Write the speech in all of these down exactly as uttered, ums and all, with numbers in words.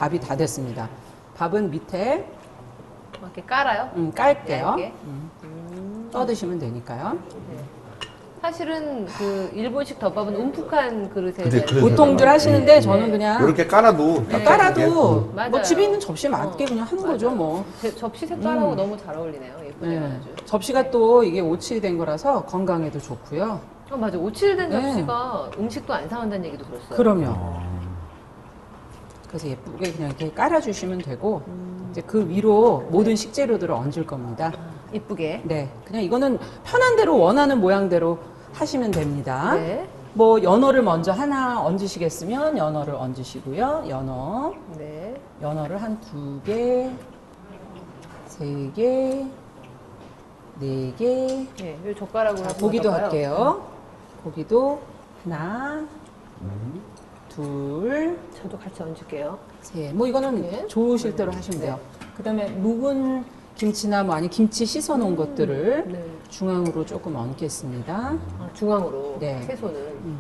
밥이 다 됐습니다. 밥은 밑에 이렇게 깔아요? 음, 깔게요. 얇게? 음. 음. 떠드시면 되니까요. 네. 사실은 그 일본식 덮밥은 움푹한 그릇에 근데 그래서 보통들 하시는데 저는 네. 그냥 이렇게 깔아도 네. 깔아도 뭐 맞아요. 집에 있는 접시에 맞게 어, 그냥 하는 맞아요. 거죠 뭐. 제- 접시 색깔하고 음. 너무 잘 어울리네요. 예쁘네요. 네. 아주. 접시가 또 이게 오칠된 거라서 건강에도 좋고요. 어, 맞아. 오칠된 네. 접시가 음식도 안 상한다는 얘기도 들었어요. 그럼요. 그래서 예쁘게 그냥 이렇게 깔아주시면 되고 음. 이제 그 위로 모든 식재료들을 얹을 겁니다. 이쁘게. 네, 그냥 이거는 편한 대로 원하는 모양대로 하시면 됩니다. 네. 뭐 연어를 먼저 하나 얹으시겠으면 연어를 얹으시고요. 연어, 네. 연어를 한 두 개, 세 개, 네 개. 네. 이 젓가락으로 자, 한번 고기도 덮어요. 할게요. 고기도 하나, 둘, 저도 같이 얹을게요. 세. 뭐 이거는 네. 좋으실 대로 하시면 돼요. 그다음에 묵은 김치나 뭐 아니 김치 씻어 놓은 것들을 네. 중앙으로 조금 얹겠습니다. 아, 중앙으로. 네. 채소는.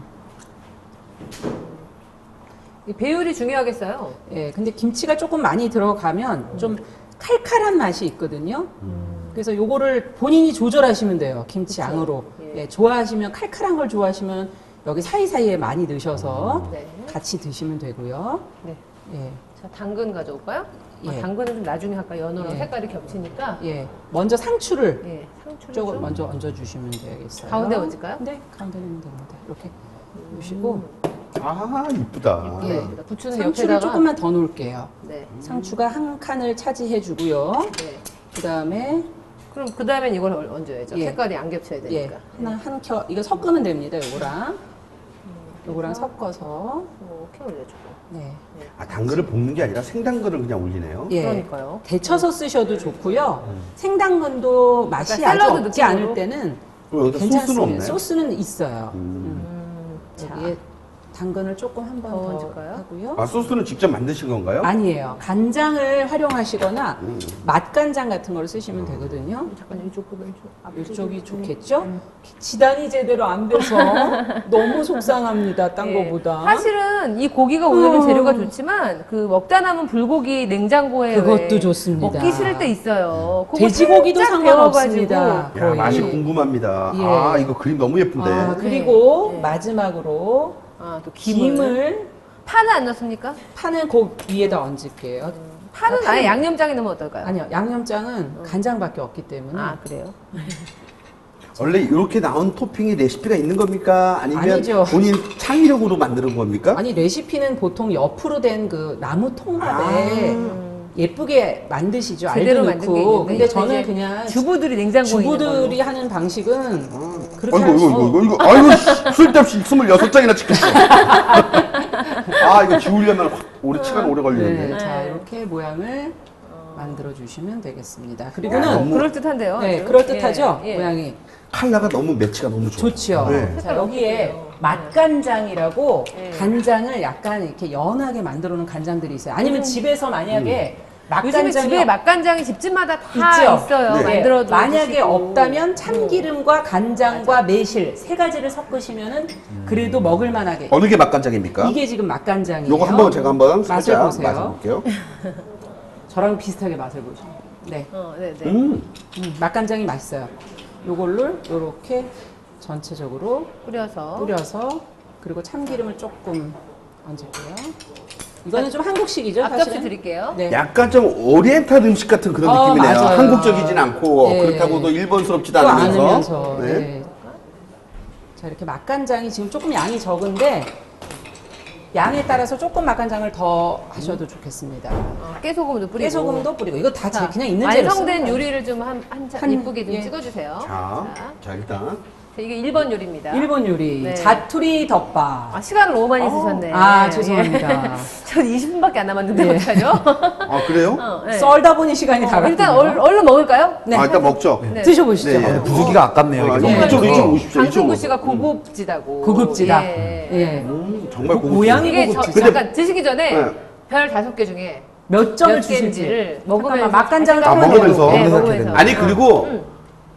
이 배율이 중요하겠어요. 예, 근데 김치가 조금 많이 들어가면 좀 칼칼한 맛이 있거든요. 그래서 요거를 본인이 조절하시면 돼요. 김치 그쵸. 양으로. 예. 예, 좋아하시면 칼칼한 걸 좋아하시면 여기 사이사이에 많이 넣으셔서 네. 같이 드시면 되고요. 네. 예, 자, 당근 가져올까요? 아, 예. 당근은 좀 나중에 할까요? 연어랑 예. 색깔이 겹치니까. 예. 먼저 상추를 예. 상추를 쪽을 좀 먼저 얹어주시면 되겠어요. 가운데 얹을까요? 네, 가운데 넣으면 됩니다. 이렇게 놓으시고 아 이쁘다. 예. 네. 부추는 상추를 옆에다가. 조금만 더 놓을게요. 네. 상추가 한 칸을 차지해주고요. 네. 그 다음에 그럼 그 다음엔 이걸 얹- 얹어야죠. 예. 색깔이 안 겹쳐야 예, 되니까. 하나 한 켜 이거 섞으면 됩니다. 요거랑 요거랑 섞어서 이렇게 올려주고. 네. 아 당근을 볶는 게 아니라 생당근을 그냥 올리네요. 예. 그러니까요. 데쳐서 쓰셔도 좋고요. 생당근도 맛이 약간 아주 샐러드 없지 느낌으로? 않을 때는 그럼 여기다 소스는 괜찮습니다. 없나요? 소스는 있어요. 음. 음, 자. 여기에 당근을 조금 한 번 더 더 얹을까요? 하고요. 아 소스는 직접 만드신 건가요? 아니에요. 간장을 활용하시거나 맛간장 같은 걸 쓰시면 되거든요. 잠깐 이쪽보다 좀 앞쪽으로. 이쪽이 좋겠죠? 지단이 제대로 안 돼서 너무 속상합니다. 딴 예. 거보다. 사실은 이 고기가 오늘은 음. 재료가 좋지만 그 먹다 남은 불고기 냉장고에 그것도 왜 좋습니다. 먹기 싫을 때 있어요. 그거 돼지고기도 살짝 상관없습니다. 데워가지고. 야 거의. 맛이 궁금합니다. 예. 아 이거 그림 너무 예쁜데. 아, 그리고 네. 마지막으로 아, 또 김을. 김을 파는 안 넣습니까? 파는 그 위에다 얹을게요. 파는 아, 아예 양념장에 넣으면 어떨까요? 아니요, 양념장은 간장밖에 없기 때문에 아, 그래요? 원래 이렇게 나온 토핑이 레시피가 있는 겁니까? 아니면 아니죠. 본인 창의력으로 만드는 겁니까? 아니 레시피는 보통 옆으로 된 그 나무 통밥에 예쁘게 만드시죠. 아. 제대로 알도 만든 게 넣고. 있는데 근데 저는 이제 그냥 주부들이 냉장고에 있는 주부들이 걸로. 하는 방식은 그렇게 아이고 할 수- 이거 이거 이거 아이고 씨, 쓸데없이 스물여섯 장이나 찍혔어. 아 이거 지우려면 확 오래 시간 오래 걸리는데. 네, 자 네. 이렇게 모양을 만들어 주시면 되겠습니다. 야, 그리고는 너무- 그럴 듯한데요. 네, 아주? 그럴 듯하죠. 예, 예. 모양이 컬러가 너무 매치가 너무 좋아. 좋죠. 네. 자 여기에 색깔 맛간장이라고 네. 간장을 약간 이렇게 연하게 만들어 놓은 간장들이 있어요. 아니면 집에서 만약에 음. 요즘에 맛간장이 집에 맛간장이 집집마다 다 있죠. 있어요. 네. 만들어도 만약에 드시고. 없다면 참기름과 간장과 매실 세 가지를 섞으시면은 그래도 먹을만하게. 어느 게 맛간장입니까? 이게 지금 맛간장이에요. 요거 한번 제가 한번 맛을 살짝 보세요. 맛을 볼게요. 저랑 비슷하게 맛을 보시면. 네, 어, 네, 네. 음. 음, 맛간장이 맛있어요. 요걸로 요렇게 전체적으로 뿌려서. 뿌려서 그리고 참기름을 조금 얹을게요. 이거는 좀 한국식이죠, 앞접시 사실은. 드릴게요. 네. 약간 좀 오리엔탈 음식 같은 그런 어, 느낌이네요. 맞아요. 한국적이진 않고 네. 그렇다고도 일본스럽지도 또 않으면서. 않으면서. 네. 네. 자 이렇게 맛간장이 지금 조금 양이 적은데 양에 따라서 조금 맛간장을 더 하셔도 좋겠습니다. 어, 깨소금도 뿌리고. 깨소금도 뿌리고 이거 다 자, 그냥 있는 대로 완성된 쓰는 거예요. 요리를 좀 한 한차 한- 이쁘게 좀 예. 찍어주세요. 자, 자, 자 일단 자, 이게 일 번 요리입니다. 일본 요리 네. 자투리 덮밥. 아, 시간을 너무 많이 쓰셨네. 아 죄송합니다. 전 이십 분밖에 안 남았는데 네. 어떡하죠? 아 그래요? 어, 네. 썰다 보니 시간이 다 어, 갔군요. 일단 얼, 얼른 먹을까요? 네. 아 일단 먹죠. 네. 드셔보시죠. 네. 아, 부수기가 아깝네요. 아, 이게 이쪽, 너무 이쪽, 많아서. 이쪽 오십시오. 강승구 이쪽으로. 씨가 고급지다고. 고급지다. 예. 예. 음, 정말 그 고급지다. 모양이 이게 저, 고급지다. 잠깐 드시기 전에 네. 별 다섯 개 중에 몇 점을 몇 주실지 개인지를 먹으면서 잠깐만, 맛간장을 아, 한번 먹으면서. 네, 먹으면서 먹으면서. 아니 그리고 음.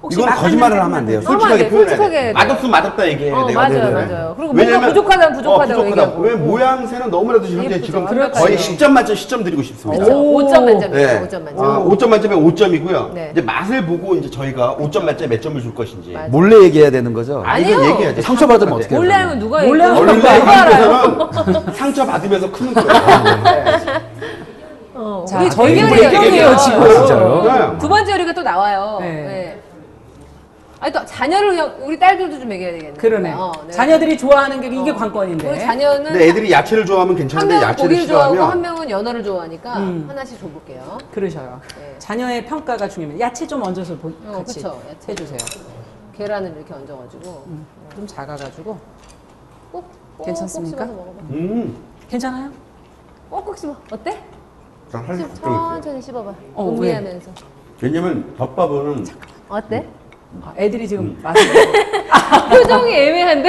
혹시 이건 맛간 거짓말을 냄새 하면 안 돼요. 하면 안 솔직하게 돼, 표현해야 솔직하게 돼. 해야 돼. 맛없으면 맛없다 얘기해야 어, 돼요. 맞아요, 네네. 맞아요. 그리고 뭔가 부족하다면 어, 부족하다고 부족하다고. 얘기하고. 왜 모양새는 너무나도 현재 예쁘죠. 지금 완벽하죠. 거의 십 점 만점 십 점 드리고 싶습니다. 그렇죠. 오 점 네. 만점이에요. 오 점 만점. 아, 오 점 만점에 오 점이고요. 네. 이제 맛을 보고 이제 저희가 오 점 만점에 몇 점을 줄 것인지. 맞아요. 몰래 얘기해야 되는 거죠? 아니, 이건 아니요. 얘기해야지. 상처받으면 어떻게 해요? 몰래 하면 누가 몰래 얘기해요? 하면 원래 누가 알아요? 한국에서는 상처 받으면서 크는 거예요. 어, 자, 우리 저희 대결이에요, 대결이에요, 대결. 지금. 아, 진짜요? 네. 두 번째 요리가 또 나와요. 네. 네. 아니 또 자녀를 그냥 우리 딸들도 좀 얘기해야 되겠네. 그러네. 어, 네. 자녀들이 좋아하는 게 이게 어. 관건인데. 우리 자녀는 근데 애들이 야채를 좋아하면 한 괜찮은데 명은 야채를 고기를 좋아하고 한 싫어하면 명은 연어를 좋아하니까 음. 하나씩 줘볼게요. 그러셔요. 네. 자녀의 평가가 중요합니다. 야채 좀 얹어서 보, 어, 같이 그쵸. 야채. 해주세요. 계란을 이렇게 얹어가지고 음, 좀 작아가지고. 꼭, 꼭, 괜찮습니까? 꼭 씹어서 먹어봐. 음. 괜찮아요? 꼭꼭 씹어. 어때? 자, 한 씹, 습관 천천히 씹어봐. 어, 음미하면서. 왜냐면 덮밥은 어때? 아, 애들이 음. 지금 맛을. 표정이 애매한데?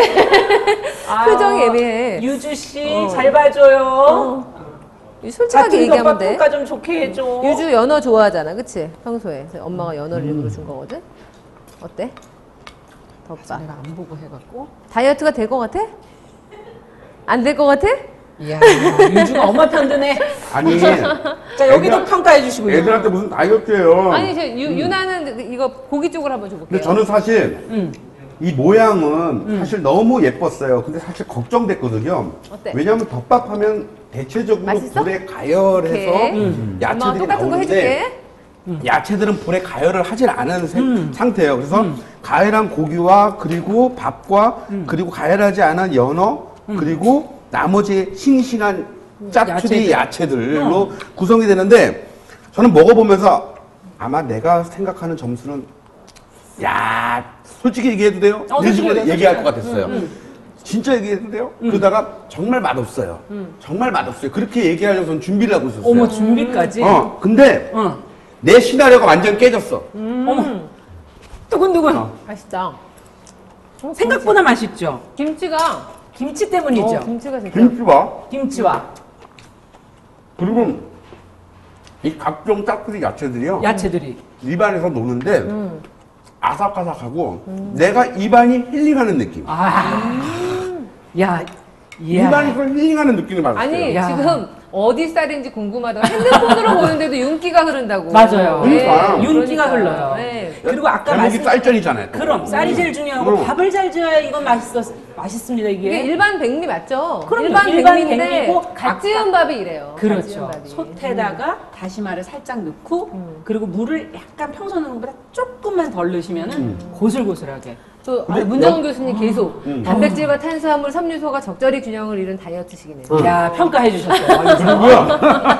표정이 애매해. 유주 씨, 어. 잘 봐줘요. 어. 솔직하게 같은 얘기하면 덮밥 돼. 평가 좀 좋게 해줘. 유주 연어 좋아하잖아, 그치? 평소에. 그래서 엄마가 연어를 일부러 준 거거든? 어때? 덮밥. 내가 안 보고 해갖고. 다이어트가 될 것 같아? 안 될 것 같아? 이야, 유주가 엄마 편드네. 아니 자, 여기도 애들- 평가해 주시고요. 애들한테 무슨 다이어트예요. 아니, 저 유, 유나는 이거 고기 쪽으로 한번 줘볼게요. 근데 저는 사실 음. 이 모양은 사실 너무 예뻤어요. 근데 사실 걱정됐거든요. 어때? 왜냐하면 덮밥하면 대체적으로 맛있어? 불에 가열해서 오케이. 음. 엄마가 야채들이 똑같은 거 나오는데 해줄게. 야채들은 불에 가열을 하질 않은 세- 음. 상태예요. 그래서 가열한 고기와 그리고 밥과 그리고 가열하지 않은 연어 그리고 나머지 싱싱한 짜투리 야채들. 야채들로 구성이 되는데 저는 먹어보면서 아마 내가 생각하는 점수는 야 솔직히 얘기해도 돼요? 어, 이런 식으로 솔직히 얘기할 얘기해. 것 같았어요. 진짜 얘기해도 돼요? 그러다가 정말 맛없어요. 정말 맛없어요. 그렇게 얘기하려고 저는 준비를 하고 있었어요. 어머, 준비까지. 어, 근데 어. 내 시나리오가 완전 깨졌어. 어머. 두근두근. 맛있다. 생각보다 맛있죠? 김치가. 김치 때문이죠? 어, 김치가 진짜. 김치와 김치와 그리고 이 각종 짜투리 야채들이요. 야채들이. 입안에서 노는데 음. 아삭아삭하고 내가 입안이 힐링하는 느낌. 아. 야, 이야. 입안에서 힐링하는 느낌이 받았어요. 아니, 야. 지금 어디 쌀인지 궁금하다가 핸드폰으로 보는데도 윤기가 흐른다고. 맞아요. 그러니까. 윤기가 그러니까. 흘러요. 네. 그리고 아까 제목이 말씀 쌀전이잖아요. 또. 그럼 쌀이 제일 중요하고 음. 밥을 잘 지어야 이건 맛있어 맛있습니다 이게. 이게 일반 백미 맞죠? 그럼요. 일반, 일반 백미인데 백미고 갓 지은 밥이 이래요. 갓 지은 그렇죠. 밥이. 솥에다가 다시마를 살짝 넣고 음. 그리고 물을 약간 평소 넣는 것보다 조금만 덜 넣으시면은 음. 고슬고슬하게. 또 아, 근데 문정훈 어. 교수님 계속 음. 단백질과 탄수화물, 섬유소가 적절히 균형을 이룬 다이어트식이네요. 음. 야 평가해 주셨어요. 그리고요.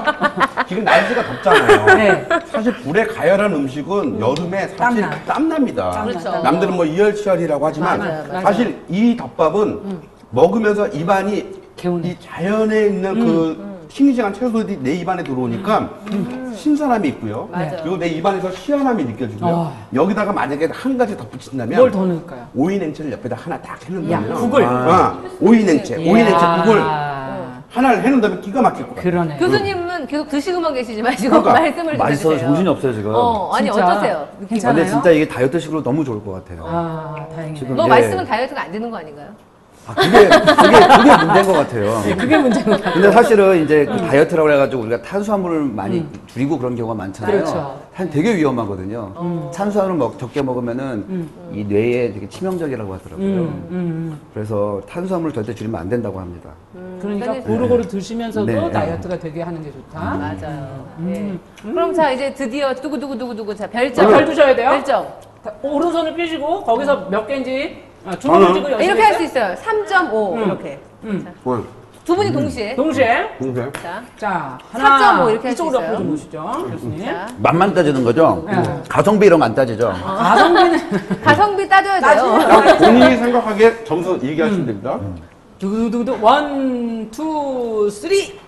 지금 날씨가 덥잖아요. 네. 사실 불에 가열한 음식은 여름에 사실 땀나. 땀납니다. 땀나, 그렇죠. 땀나. 남들은 뭐 이열치열이라고 하지만 맞아요, 맞아요. 사실 이 덮밥은 먹으면서 입안이 개운해. 이 자연에 있는 그 싱싱한 채소들이 내 입안에 들어오니까 신선함이 있고요. 맞아요. 그리고 내 입안에서 시원함이 느껴지고요. 어. 여기다가 만약에 한 가지 덧붙인다면 뭘 더 넣을까요? 오이 냉채를 옆에다 하나 딱 해놓으면 야, 국을. 아, 오이 냉채, 오이 냉채 국을 이야. 하나를 해놓는다면 기가 막힐 거예요. 그러네. 교수님은 계속 드시고만 계시지 마시고 그러니까 말씀을 좀 맛있어서 해주세요. 정신이 없어요 지금. 어, 아니 진짜. 어떠세요? 느낌? 괜찮아요? 근데 진짜 이게 다이어트식으로 너무 좋을 것 같아요. 아 다행이네. 지금- 너 예. 맛있으면 다이어트가 안 되는 거 아닌가요? 아, 그게, 그게, 그게 문제인 것 같아요. 그게 문제인 것 같아요. 근데 사실은 이제 그 다이어트라고 해가지고 우리가 탄수화물을 많이 줄이고 그런 경우가 많잖아요. 그렇죠. 사실 되게 위험하거든요. 탄수화물을 먹, 적게 먹으면은 이 뇌에 되게 치명적이라고 하더라고요. 음, 음. 그래서 탄수화물을 절대 줄이면 안 된다고 합니다. 그러니까 그러니까 고루고루 드시면서도 네. 다이어트가 되게 하는 게 좋다. 맞아요. 예. 그럼 자 이제 드디어 두구 두구 두구 두구 자 별점. 자, 별 두셔야 돼요. 별점. 다- 오른손을 삐시고 거기서 몇 개인지 아, 주먹을 저는- 쥐고 아, 열심히 이렇게 할 수 했어요? 있어요. 삼 점 오 음. 이렇게. 음. 뭐, 두 분이 동시에. 동시에 동생. 자, 자 사 점 하나 오 이렇게 할수 이쪽으로 있어요. 옆으로 좀 보시죠 교수님. 자 맛만 따지는 거죠? 네. 가성비 이런 거 안 따지죠? 가성비는 가성비 따져야 돼요. 딱 본인이 생각하기에 점수 얘기하시면 됩니다. 두두두두 원, 투, 쓰리.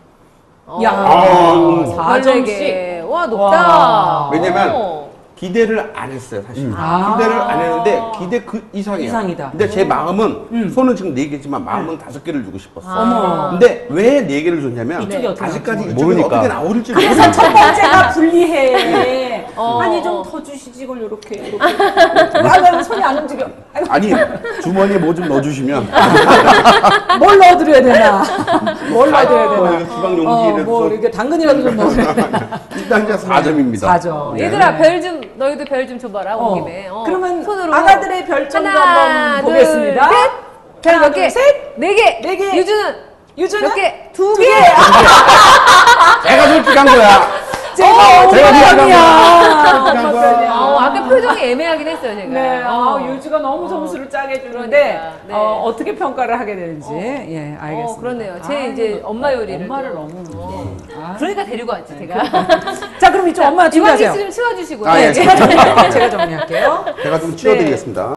어. 야, 아, 사 점씩. 개. 와 높다. 와. 왜냐면 어. 기대를 안 했어요, 사실. 아. 기대를 안 했는데 기대 그 이상이에요. 이상이다. 근데 제 마음은 음. 손은 지금 네 개지만 마음은 다섯 개를 주고 싶었어. 아. 어머. 근데 왜 네 개를 줬냐면 이쪽이 어떻게 아직까지 나올지 이쪽이 모르니까. 어떻게 나올지 그래서 첫 번째가 불리해. 어, 아니 좀 어. 더 주시지 이걸 이렇게 이렇게. 나는 손이 안 움직여. 아이고, 아니 주머니에 뭐 좀 넣어주시면 뭘 넣어드려야 되나? 뭘 넣어드려야 어, 되나? 이거 주방 어, 용기를 뭐 이렇게 당근이라도 좀 넣어드려야 되나? 일단 이제 사 점입니다. 사 점. 네. 얘들아 별 좀 너희도 별 좀 줘봐라 어. 온 김에. 어. 그러면 손으로 아가들의 별점도 하나, 한번 보겠습니다. 둘, 셋. 별 하나, 몇 개? 둘, 셋. 네 개. 네 개. 유주는 유주는 몇 개? 두 두 개. 개. 제가 솔직한 거야. 제가 제가 엄마 솔직한 편이야. 거야. 엄마 솔직한 편이야. 거야. 어, 아까 표정이 애매하긴 했어요 제가. 네, 어. 아, 유주가 너무 점수를 짜게 주는데 그러니까, 네. 어, 어떻게 평가를 하게 되는지 예 알겠습니다. 어, 그러네요. 제 아, 이제 엄마 요리를 엄마를 또. 너무 어. 아. 그러니까 데리고 왔지 제가. 자 그럼 이쪽 엄마 이광기 준비하세요. 씨좀 치워주시고요. 아, 예. 제가 정리 제가 정리할게요. 제가 좀 치워드리겠습니다.